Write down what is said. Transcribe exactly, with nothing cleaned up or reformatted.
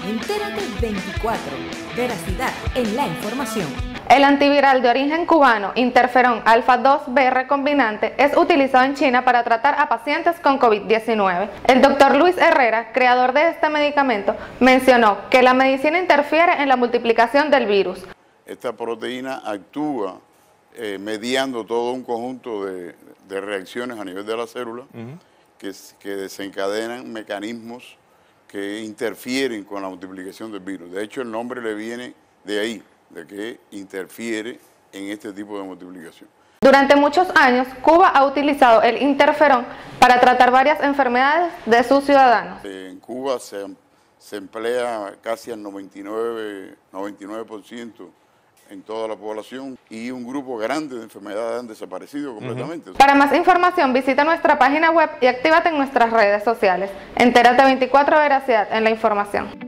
Entérate veinticuatro. Veracidad en la información. El antiviral de origen cubano interferón alfa dos B recombinante es utilizado en China para tratar a pacientes con COVID diecinueve. El doctor Luis Herrera, creador de este medicamento, mencionó que la medicina interfiere en la multiplicación del virus. Esta proteína actúa eh, mediando todo un conjunto de, de reacciones a nivel de la célula uh-huh. que, que desencadenan mecanismos que interfieren con la multiplicación del virus. De hecho, el nombre le viene de ahí, de que interfiere en este tipo de multiplicación. Durante muchos años, Cuba ha utilizado el interferón para tratar varias enfermedades de sus ciudadanos. En Cuba se, se emplea casi al noventa y nueve por ciento en toda la población y un grupo grande de enfermedades han desaparecido completamente. Uh-huh. Para más información, visita nuestra página web y actívate en nuestras redes sociales. Entérate veinticuatro, veracidad en la información.